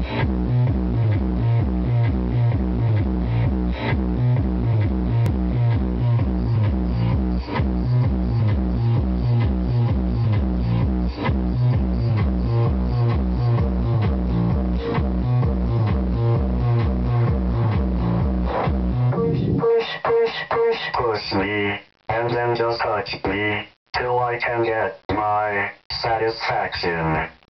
Push me, and then just touch me, till I can get my satisfaction.